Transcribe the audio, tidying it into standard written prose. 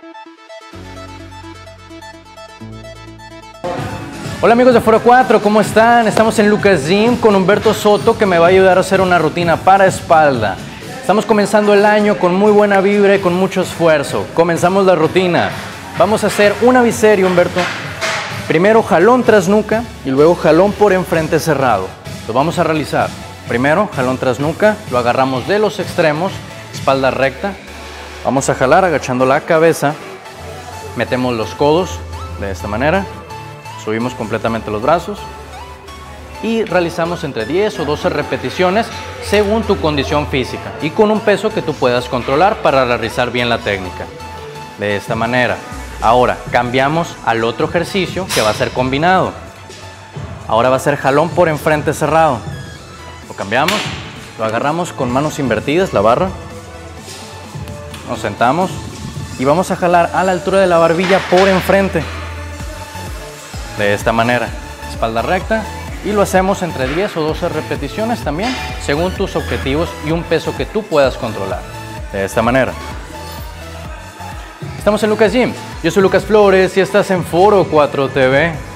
Hola amigos de Foro 4, ¿cómo están? Estamos en Lucas Gym con Humberto Soto, que me va a ayudar a hacer una rutina para espalda. Estamos comenzando el año con muy buena vibra y con mucho esfuerzo. Comenzamos la rutina. Vamos a hacer una biseria, Humberto. Primero jalón tras nuca y luego jalón por enfrente cerrado. Lo vamos a realizar. Primero jalón tras nuca, lo agarramos de los extremos, espalda recta. Vamos a jalar agachando la cabeza. Metemos los codos de esta manera. Subimos completamente los brazos y realizamos entre 10 o 12 repeticiones según tu condición física y con un peso que tú puedas controlar para realizar bien la técnica. De esta manera. Ahora cambiamos al otro ejercicio que va a ser combinado. Ahora va a ser jalón por enfrente cerrado. Lo cambiamos, lo agarramos con manos invertidas, la barra. Nos sentamos y vamos a jalar a la altura de la barbilla por enfrente. De esta manera, espalda recta, y lo hacemos entre 10 o 12 repeticiones también, según tus objetivos y un peso que tú puedas controlar. De esta manera. Estamos en Lucas Gym. Yo soy Lucas Flores y estás en Foro 4 TV.